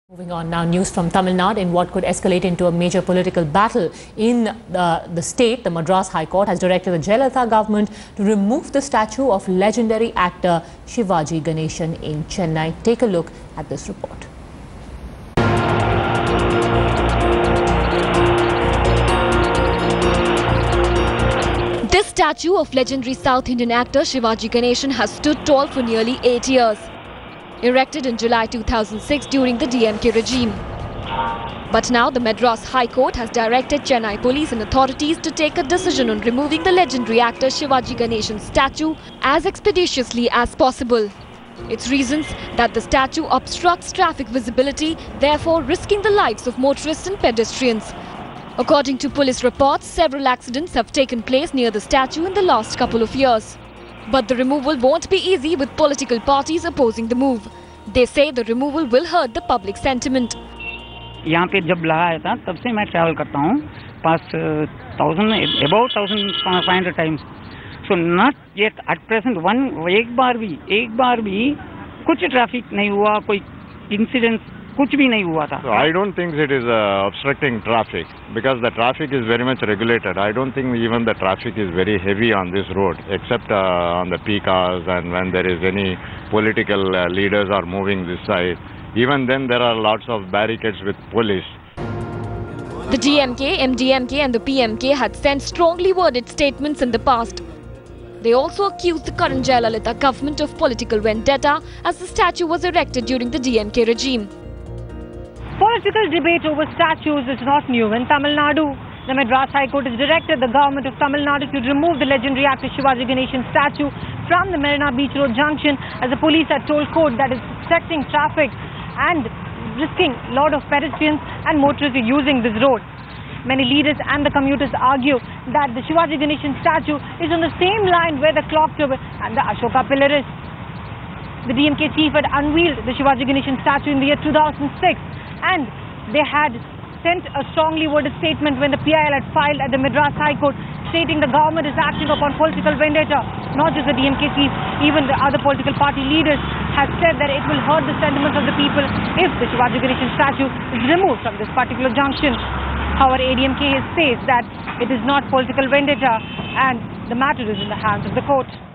Moving on now, news from Tamil Nadu in what could escalate into a major political battle in the state. The Madras High Court has directed the Jayalalitha government to remove the statue of legendary actor Shivaji Ganesan in Chennai. Take a look at this report. This statue of legendary South Indian actor Shivaji Ganesan has stood tall for nearly 8 years. Erected in July 2006 during the DMK regime. But now the Madras High Court has directed Chennai police and authorities to take a decision on removing the legendary actor Shivaji Ganesan's statue as expeditiously as possible. Its reasons that the statue obstructs traffic visibility, therefore risking the lives of motorists and pedestrians. According to police reports, several accidents have taken place near the statue in the last couple of years. But the removal won't be easy with political parties opposing the move. They say the removal will hurt the public sentiment. यहाँ पे जब लगाया था तब से मैं travel करता हूँ past 1,500 times. So not yet at present एक बार भी कुछ ट्रैफिक नहीं हुआ, कोई इंसिडेंट कुछ भी नहीं हुआ था. So I don't think it is obstructing traffic because the traffic is very much regulated. I don't think even the traffic is very heavy on this road except on the peak hours and when there is any political leaders are moving this side. Even then there are lots of barricades with police. The DMK, MDMK and the PMK had sent strongly worded statements in the past. They also accused the current Jayalalitha government of political vendetta as the statue was erected during the DMK regime. Political debate over statues is not new in Tamil Nadu. The Madras High Court has directed the government of Tamil Nadu to remove the legendary actor Shivaji Ganesan statue from the Marina Beach Road junction as the police had told court that it's obstructing traffic and risking a lot of pedestrians and motorists using this road. Many leaders and the commuters argue that the Shivaji Ganesan statue is on the same line where the clock tower and the Ashoka pillar is. The DMK chief had unveiled the Shivaji Ganesan statue in the year 2006. And they had sent a strongly worded statement when the PIL had filed at the Madras High Court stating the government is acting upon political vendetta. Not just the DMK chief, even the other political party leaders have said that it will hurt the sentiments of the people if the Shivaji Ganesan statue is removed from this particular junction. However, ADMK says that it is not political vendetta and the matter is in the hands of the court.